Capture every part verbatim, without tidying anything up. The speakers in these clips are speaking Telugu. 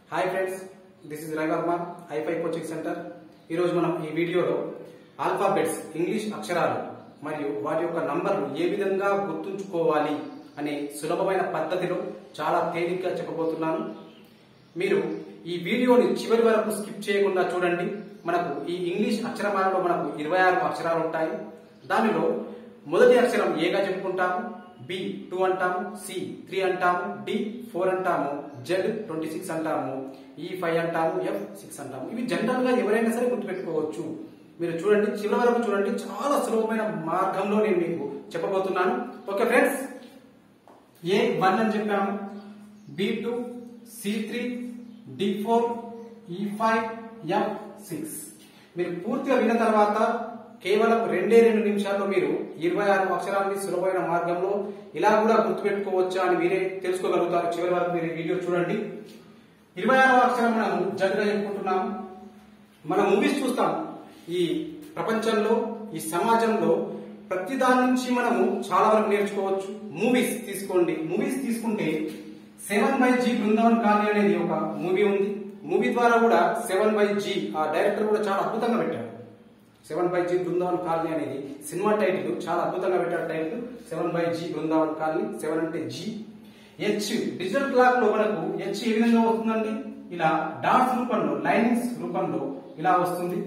Hi friends, this is Ravi Varma ఐఫై కోచింగ్ సెంటర్. ఈరోజు మనం ఈ వీడియోలో ఆల్ఫాబెట్స్ ఇంగ్లీష్ అక్షరాలు మరియు వాటి యొక్క నంబర్లు ఏ విధంగా గుర్తుంచుకోవాలి అనే సులభమైన పద్ధతిలో చాలా తేలిగ్గా చెప్పబోతున్నాను. మీరు ఈ వీడియోని చివరి వరకు స్కిప్ చేయకుండా చూడండి. మనకు ఈ ఇంగ్లీష్ అక్షరమాలలో మనకు ఇరవై ఆరు అక్షరాలు ఉంటాయి. దానిలో మొదటి అక్షరం ఏగా చెప్పుకుంటాము, బి టూ అంటాము, సి త్రీ అంటాము, డి ఫోర్ అంటాము, జెడ్ ట్వంటీ సిక్స్ అంటాము, ఈ ఫైవ్ అంటాము, ఎఫ్ సిక్స్ అంటాము. ఇవి జనరల్ గా ఎవరైనా సరే గుర్తుపెట్టుకోవచ్చు. మీరు చూడండి, చివరి వరకు చూడండి. చాలా సులభమైన మార్గంలో నేను మీకు చెప్పబోతున్నాను. ఓకే ఫ్రెండ్స్, ఏ వన్ అని చెప్పాము, B two, C three, D four, E five, F six. మీరు పూర్తిగా విన్న తర్వాత కేవలం రెండే రెండు నిమిషాల్లో మీరు ఇరవై ఆరు అక్షరాలని సులభమైన మార్గంలో ఇలా కూడా గుర్తుపెట్టుకోవచ్చా అని మీరే తెలుసుకోగలుగుతారు. చివరి వరకు మీరు వీడియో చూడండి. ఇరవై ఆరవ అక్షరం మనం జడ్గా చెప్పుకుంటున్నాము. మనం మూవీస్ చూస్తాం. ఈ ప్రపంచంలో, ఈ సమాజంలో ప్రతి దాని నుంచి మనము చాలా వరకు నేర్చుకోవచ్చు. మూవీస్ తీసుకోండి. మూవీస్ తీసుకుంటే seven by G Brindavan colony అనేది ఒక మూవీ ఉంది. మూవీ ద్వారా కూడా సెవెన్ బై జీ ఆ డైరెక్టర్ కూడా చాలా అద్భుతంగా పెట్టాడు. Seven by G Brindavan colony అనేది సినిమా టైటిల్ చాలా అద్భుతంగా పెట్టాడు. Title seven by G Brindavan colony. Seven అంటే జీ. హెచ్ డిజిటల్ క్లాక్ లో మనకు హెచ్ ఏ విధంగా వస్తుందండి? ఇలా డాట్స్ రూపంలో, లైన్స్ రూపంలో ఇలా వస్తుంది.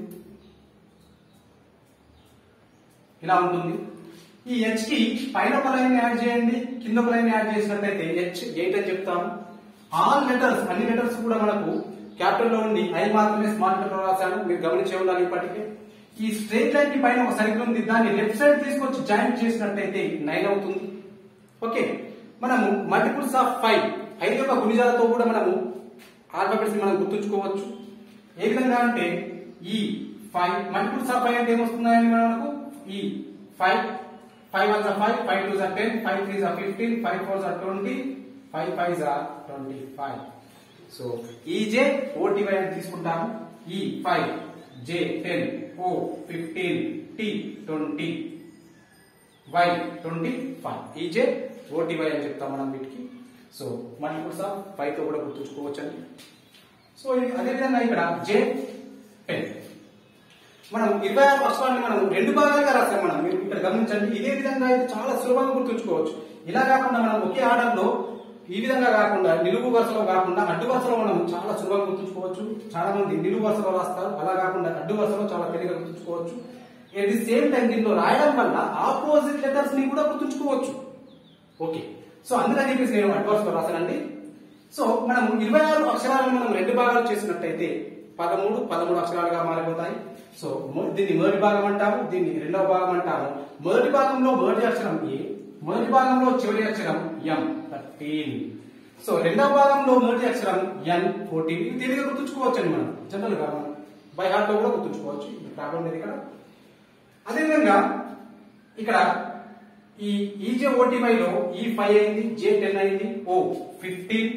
ఇలా ఉంటుంది. ఈ హెచ్ కి పైన ఒక లైన్ యాడ్ చేయండి, కింద ఒక లైన్ యాడ్ చేసినట్లయితే హెచ్ ఎయిట్ అని చెప్తాము. ఆల్ లెటర్స్, అన్ని లెటర్స్ కూడా మనకు క్యాపిటల్ లో ఉంది. ఐ మాత్రమే స్మాల్ లెటర్ రాశాను, మీరు గమనించే ఉండాలి. ఇప్పటికే ఈ స్ట్రైట్ లైన్ కి పైన ఒక సర్కిల్ ఉంది. దాన్ని లెఫ్ట్ సైడ్ తీసుకొచ్చి జాయింట్ చేసినట్లయితే నైన్ అవుతుంది. ఓకే, మనము మల్టిపుల్స్ ఆఫ్ ఫైవ్, ఐదు యొక్క గుణిజాలతో కూడా మనము ఆల్ఫాబెట్స్ మనం గుర్తుంచుకోవచ్చు. ఏ విధంగా అంటే ఈ ఫైవ్ మల్టిపుల్స్ ఆఫ్ ఫైవ్ అంటే ఏమొస్తున్నాయని మనకు ఈ ఫైవ్, ఫైవ్ వన్ జా ఫైవ్, ఫైవ్ టూ జా టెన్, ఫైవ్ త్రీ జా ఫిఫ్టీన్, ఫైవ్ ఫోర్ జా ట్వంటీ, ఫైవ్ ఫైవ్ జా twenty five. So E J O T Y అని తీసుకుంటాము. E five, J ten, O fifteen, T twenty, Y twenty five. E J O T Y అని చెప్తాం మనం వీటికి. సో మల్టిపుల్స్ ఆఫ్ ఫైవ్ తో కూడా గుర్తుంచుకోవచ్చు అండి. సో అదేవిధంగా ఇక్కడ జే టెన్ మనం ఇరవై ఆరు అక్షరాన్ని మనం రెండు భాగాలుగా రాసాం. మనం మీరు ఇక్కడ గమనించండి. ఇదే విధంగా అయితే చాలా సులభంగా గుర్తుంచుకోవచ్చు. ఇలా కాకుండా మనం ఒకే ఆర్డర్ లో ఈ విధంగా కాకుండా నిలువు వరుసలో కాకుండా అడ్డు వరుసలో మనం చాలా సులభంగా గుర్తుంచుకోవచ్చు. చాలా మంది నిలువు వరుసలో రాస్తారు. అలా కాకుండా అడ్డు వరుసలో చాలా తెలివిగా గుర్తుంచుకోవచ్చు. ఎట్ ది సేమ్ టైం దీనిలో రాయడం వల్ల ఆపోజిట్ లెటర్స్ ని కూడా గుర్తుంచుకోవచ్చు. ఓకే, సో అందుకని చెప్పేసి నేను అడ్డు వరుసలో రాశానండి. సో మనం ఇరవై ఆరు అక్షరాలను మనం రెండు భాగాలు చేసినట్టయితే పదమూడు పదమూడు అక్షరాలుగా మారిపోతాయి. సో దీన్ని మొదటి భాగం అంటాము, దీన్ని రెండవ భాగం అంటాము. మొదటి భాగంలో మొదటి అక్షరం ఏ, మొదటి భాగంలో చివరి అక్షరం ఎం, థర్టీన్. సో రెండవ భాగంలో మొదటి అక్షరం ఎన్, ఫోర్టీన్. ఇవి తెలివిగా గుర్తుంచుకోవచ్చు అండి. మనం జనరల్ గా మనం బై హార్ట్ లో కూడా గుర్తుంచుకోవచ్చు. ఇది ప్రాబ్లం లేదు ఇక్కడ. అదేవిధంగా ఇక్కడ ఈ ఈజే ఓటీవైలో ఈ ఫైవ్ అయింది, జే టెన్ అయింది, ఓ ఫిఫ్టీన్.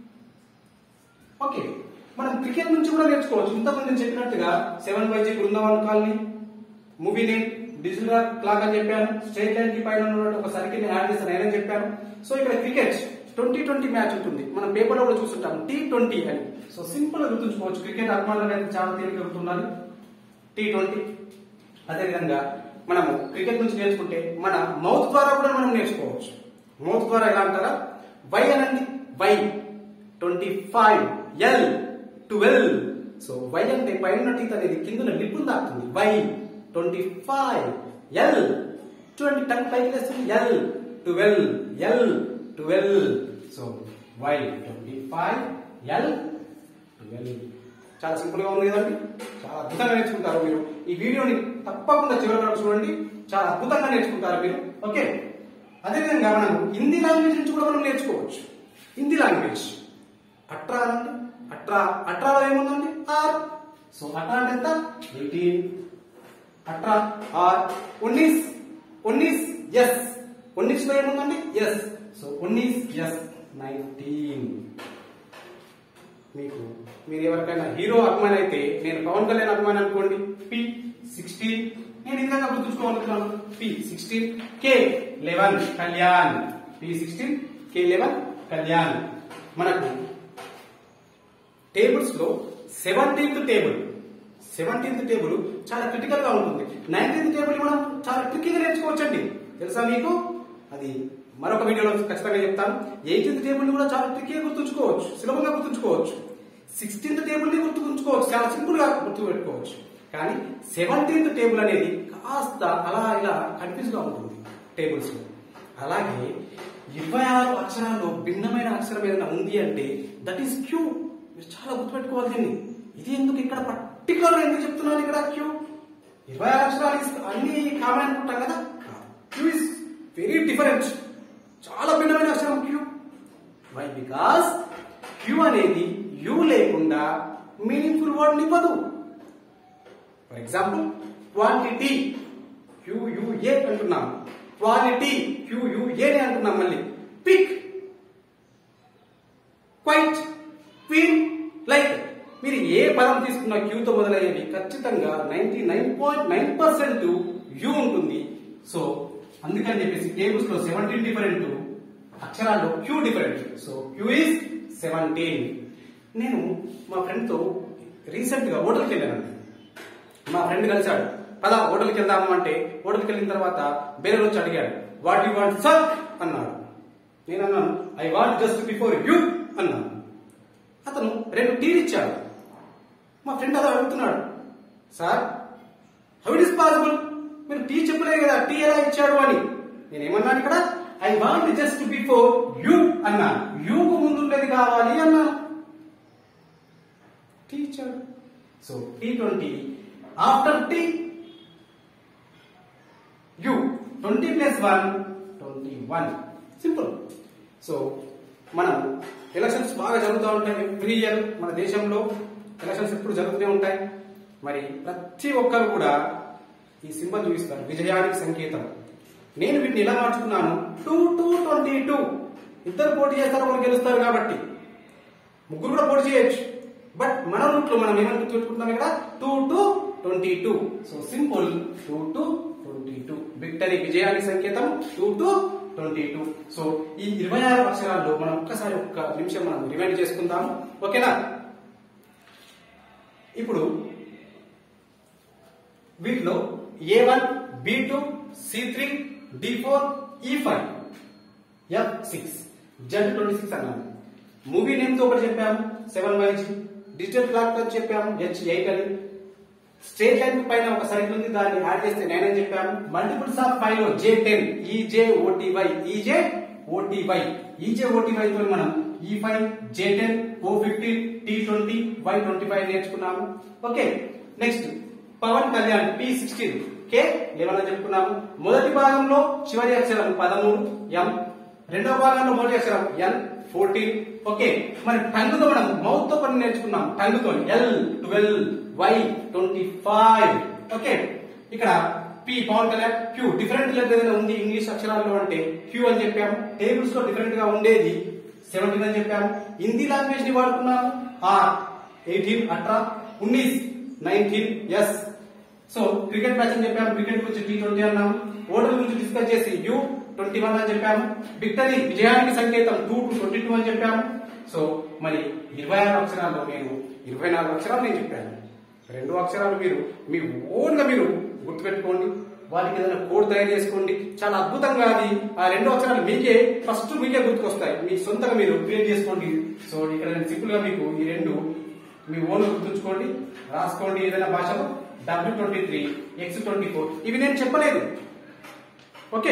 ఓకే, మనం క్రికెట్ నుంచి కూడా నేర్చుకోవచ్చు. ఇంతకుముందు నేను చెప్పినట్టుగా seven by G Brindavan colony movie name, digital clock అని చెప్పాను. స్ట్రైట్ లైన్ కి పైన ఉన్నటువంటి ఒక సర్కిల్ ని యాడ్ చేస్తాను నేనే చెప్పాను. సో ఇక్కడ క్రికెట్ ట్వంటీ ట్వంటీ మ్యాచ్ ఉంటుంది. మనం పేపర్ లో కూడా చూస్తుంటాం టీ ట్వంటీ అని. సో సింపుల్ గా గుర్తుంచుకోవచ్చు. క్రికెట్ అభిమానులు అయితే చాలా తేలిక గుర్తుండాలి, టీ ట్వంటీ. అదేవిధంగా మనము క్రికెట్ నుంచి నేర్చుకుంటే మన మౌత్ ద్వారా కూడా మనం నేర్చుకోవచ్చు. మౌత్ ద్వారా ఎలా అంటారా? వై అనండి. Y twenty five, L twelve. So Y అంటే పైన టీత్ అనేది కింద లిప్పును దాకుతుంది. వై ట్వంటీ ఫైవ్, ఎల్ చూడండి టంగ్ పైకి వేస్తుంది, L twelve, L twelve. So Y twenty five, L twelve. చాలా సింపుల్ గా ఉంది కదండి. చాలా అద్భుతంగా నేర్చుకుంటారు మీరు. ఈ వీడియోని తప్పకుండా చివరి వరకు చూడండి. చాలా అద్భుతంగా నేర్చుకుంటారు మీరు. ఓకే, అదేవిధంగా మనం హిందీ లాంగ్వేజ్ నుంచి కూడా మనం నేర్చుకోవచ్చు. హిందీ లాంగ్వేజ్ అట్రా అండి. అట్రా, అట్రాలో ఏముందండి? ఆర్. సో అట్రా అంటే ఎంత? ఎయిటీన్. అట్రా ఆర్. ఉన్నీస్, ఉన్నీస్ ఎస్. ఉన్నీస్ లో ఏముందండి? ఎస్. సో ఉన్నీస్ ఎస్ నైన్టీన్. మీకు మీరు ఎవరికైనా హీరో అభిమాని అయితే, నేను పవన్ కళ్యాణ్ అభిమాని అనుకోండి, పి సిక్స్టీన్. నేను ఈ విధంగా గుర్తుంచుకోవాలనుకున్నాను. P sixteen, K eleven Kalyan. P sixteen, K eleven Kalyan. మనకు టేబుల్స్ లో సెవెంటీన్త్ టేబుల్ సెవెంటీన్త్ టేబుల్ చాలా క్రిటికల్ గా ఉంటుంది. నైన్టీన్త్ టేబుల్ మనం చాలా ట్రిక్కీగా నేర్చుకోవచ్చండి. తెలుసా మీకు? అది మరొక వీడియోలో ఖచ్చితంగా చెప్తాను. ఎయిటీన్త్ టేబుల్ కూడా చాలా ట్రిక్కీగా గుర్తుంచుకోవచ్చు, సులభంగా గుర్తుంచుకోవచ్చు. సిక్స్టీన్త్ టేబుల్ ని గుర్తుంచుకోవచ్చు, చాలా సింపుల్ గా గుర్తుపెట్టుకోవచ్చు. కానీ సెవెంటీన్త్ టేబుల్ అనేది కాస్త అలా ఇలా కన్ఫ్యూజ్ గా ఉంటుంది టేబుల్స్ లో. అలాగే ఇరవై ఆరు అక్షరాల్లో భిన్నమైన అక్షరం ఏదైనా ఉంది అంటే దట్ ఈస్ క్యూ. మీరు చాలా గుర్తుపెట్టుకోవాలి దీన్ని. ఇది ఎందుకు ఇక్కడ పర్టికులర్ ఎందుకు చెప్తున్నాను ఇక్కడ క్యూ? ఇరవై ఆరు అక్షరాలు అన్ని కామన్ అనుకుంటాం కదా. Q is very different. చాలా భిన్నమైన అక్షరం క్యూ. వై? బికాస్ క్యూ అనేది యూ లేకుండా మీనింగ్ఫుల్ వర్డ్ ఇవ్వదు. ఫర్ ఎగ్జాంపుల్ క్వాంటిటీ క్యూయుఏ అంటున్నాం, క్వాలిటీ క్యూయుఏ అంటున్నాం. మళ్ళీ పిక్, క్వైట్, క్వీన్, లైక్ మీరు ఏ పదం తీసుకున్న క్యూతో మొదలయ్యేవి ఖచ్చితంగా ninety nine point nine percent U ఉంటుంది. సో అందుకని చెప్పేసి టేబుల్స్ లో సెవెంటీన్ డిఫరెంట్, అక్షరాల్లో Q different. So Q is seventeen. నేను మా ఫ్రెండ్ తో రీసెంట్ గా హోటల్కి వెళ్ళానండి. మా ఫ్రెండ్ కలిశాడు, పద హోటల్కి వెళ్దాము అంటే హోటల్కి వెళ్ళిన తర్వాత బేరర్ వచ్చి అడిగాడు, వాట్ యు వాంట్ సర్ అన్నాడు. నేను అన్నాను, I want just before you అన్నాను. అతను రెండు టీలు ఇచ్చాడు. మా ఫ్రెండ్ అలా అడుగుతున్నాడు, sir how it is possible, మీరు టీ చెప్పలేదు కదా, టీ ఎలా ఇచ్చాడు అని. నేనేమన్నాను ఇక్కడ, I want just before you అన్నాను. యూకు ముందుండేది కావాలి అన్నాను. టీ ఇచ్చాడు. So T twenty after T U twenty plus one twenty one. Simple. So మనం ఎలక్షన్స్ బాగా జరుగుతూ ఉంటాయి ఎవ్రీ ఇయర్. మన దేశంలో ఎలక్షన్స్ ఎప్పుడు జరుగుతూనే ఉంటాయి. మరి ప్రతి ఒక్కరు కూడా ఈ సింబల్ చూపిస్తారు, విజయానికి సంకేతం. నేను వీటిని ఎలా మార్చుకున్నాను, టూ టూ ట్వంటీ టూ. ఇద్దరు పోటీ చేస్తారు, ఒకరు గెలుస్తారు కాబట్టి. ముగ్గురు కూడా పోటీ చేయొచ్చు. బట్ మన రూట్ లో మనం ఏమని గుర్తుపెట్టుకుంటున్నాం ఇక్కడ, two two twenty two. So simple, two two twenty two. Victory, విజయానికి సంకేతం two two twenty two. So ఈ ఇరవై ఆరు అక్షరాల్లో మనం ఒక్కసారి ఒక్క నిమిషం మనం రిమైండ్ చేసుకుందాము. ఓకేనా? ఇప్పుడు వీటిలో A one, B two, C three, D four, E five, F six, Z twenty six అన్నాము. మూవీ నేమ్ తో ఒకటి చెప్పాము, seven Y G. Digital clock తో చెప్పాము, హెచ్ ఎయిట్ అని. స్ట్రేట్ లైన్ పైన ఒక సర్కిల్ ఉంది, దాన్ని యాడ్ చేస్తే నైన్ అని చెప్పాము. మల్టిపుల్స్ ఆఫ్ ఫైవ్ లో J ten, E J O T Y, E J O T Y, E J O T Y తో మనం E five, J ten, O fifteen, T twenty, Y twenty five నేర్చుకున్నాము. Okay, next Pawan Kalyan, P sixteen, K eleven అని చెప్పుకున్నాము. మొదటి భాగంలో చివరి అక్షరం పదమూడు, ఎం. రెండవ భాగంలో మొదటి అక్షరం ఎల్, ఫోర్టీన్. ఓకే, మరి టంగ్ తో మనం మౌత్ తో కొన్ని నేర్చుకున్నాం. టంగ్ తో L twelve, Y twenty five. Okay, ఇక్కడ P Pawan Kalyan, Q different letter ఏదైనా ఉంది ఇంగ్లీష్ అక్షరాల్లో అంటే క్యూ అని చెప్పాము. టేబుల్స్ లో డిఫరెంట్ గా ఉండేది సెవెంటీన్ అని చెప్పాము. హిందీ లాంగ్వేజ్ ని వాడుకున్నాము, ఆర్ ఎయిటీన్, అట్రా ఉన్నీస్, nineteen, S. So cricket match అని చెప్పాము, క్రికెట్ గురించి టీ ట్వంటీ అన్నాము. ఓటర్ గురించి డిస్కస్ చేసి యూ ట్వంటీ వన్ అని చెప్పాము. విక్టరీ, విజయానికి సంకేతం టూ టు ట్వంటీ టూ అని చెప్పాము. సో మరి ఇరవై ఆరు అక్షరాల్లో నేను ఇరవై నాలుగు అక్షరాలు నేను చెప్పాను. రెండు అక్షరాలు మీరు మీ ఓన్ గా మీరు గుర్తుపెట్టుకోండి, వాటికి ఏదైనా కోడ్ తయారు చేసుకోండి. చాలా అద్భుతంగా అది ఆ రెండు అక్షరాలు మీకే ఫస్ట్ మీకే గుర్తుకొస్తాయి. మీ సొంతంగా మీరు క్రియేట్ చేసుకోండి. సో ఇక్కడ నేను సింపుల్ గా మీకు ఈ రెండు మీ ఓన్ గుర్తుంచుకోండి, రాసుకోండి. ఏదైనా భాషలో W twenty three, X twenty four, ఇవి నేను చెప్పలేదు. ఓకే,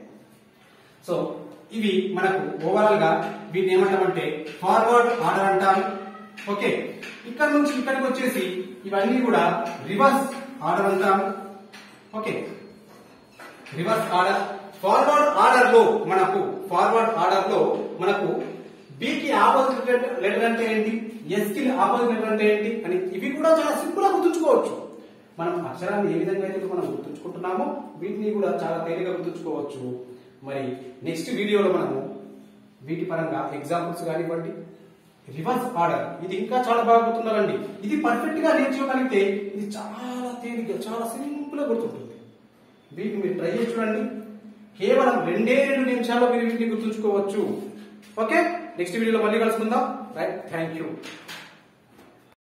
సో ఇవి మనకు ఓవరాల్ గా వీటిని ఏమంటామంటే ఫార్వర్డ్ ఆర్డర్ అంటాం. ఓకే, ఇక్కడ నుంచి ఇక్కడికి వచ్చేసి ఇవన్నీ కూడా రివర్స్ ఆర్డర్ అంటాం. Okay, reverse order. Forward order లో మనకు ఫార్వర్డ్ ఆర్డర్ లో మనకు బి కి ఆపోజిట్ లెటర్ అంటే ఏంటి, ఎస్ కి ఆపోజిట్ లెటర్ అంటే ఏంటి అని ఇవి కూడా చాలా సింపుల్ గా గుర్తుంచుకోవచ్చు. మనం అక్షరాన్ని ఏ విధంగా అయితే మనం గుర్తుంచుకుంటున్నామో వీటిని కూడా చాలా తేలిగా గుర్తుంచుకోవచ్చు. మరి నెక్స్ట్ వీడియోలో మనము వీటి పరంగా ఎగ్జాంపుల్స్ కానివ్వండి, రివర్స్ ఆర్డర్ ఇది ఇంకా చాలా బాగా గుర్తుండాలండి. ఇది పర్ఫెక్ట్ గా నేర్చుకోగలిగితే ఇది చాలా తేలిగ్గా చాలా సింపుల్ గా గుర్తుంటుంది. వీటిని మీరు ట్రై చేసి చూడండి. కేవలం రెండే రెండు నిమిషాల్లో మీరు వీటిని గుర్తుంచుకోవచ్చు. ఓకే, నెక్స్ట్ వీడియోలో మళ్ళీ కలుసుకుందాం. Right, thank you.